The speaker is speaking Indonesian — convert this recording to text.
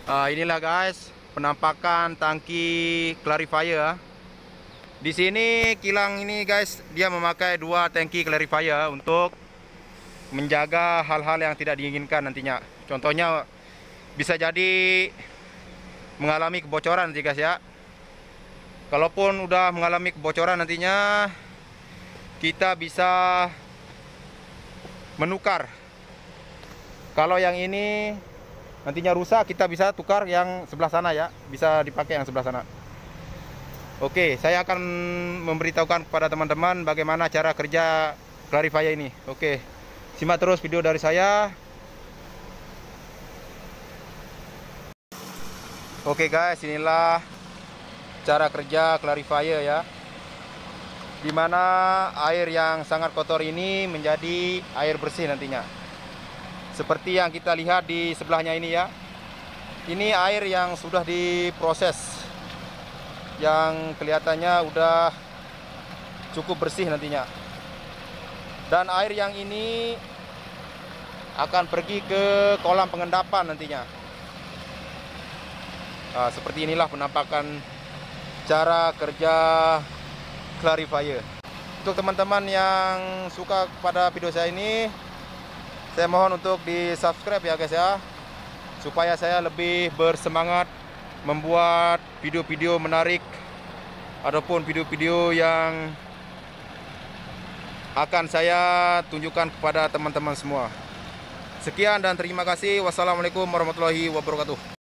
Inilah guys penampakan tangki clarifier. Di sini kilang ini guys, dia memakai dua tangki clarifier untuk menjaga hal-hal yang tidak diinginkan nantinya. Contohnya bisa jadi mengalami kebocoran nanti guys ya. Kalaupun udah mengalami kebocoran nantinya, kita bisa menukar. Kalau yang ini nantinya rusak, kita bisa tukar yang sebelah sana ya, bisa dipakai yang sebelah sana. Oke, saya akan memberitahukan kepada teman-teman bagaimana cara kerja clarifier ini. Oke, simak terus video dari saya. Oke guys, inilah cara kerja clarifier ya, dimana air yang sangat kotor ini menjadi air bersih nantinya. Seperti yang kita lihat di sebelahnya ini ya. Ini air yang sudah diproses, yang kelihatannya udah cukup bersih nantinya. Dan air yang ini akan pergi ke kolam pengendapan nantinya. Seperti inilah penampakan cara kerja clarifier. Untuk teman-teman yang suka pada video saya ini, saya mohon untuk di subscribe ya guys ya, supaya saya lebih bersemangat membuat video-video menarik ataupun video-video yang akan saya tunjukkan kepada teman-teman semua. Sekian dan terima kasih. Wassalamualaikum warahmatullahi wabarakatuh.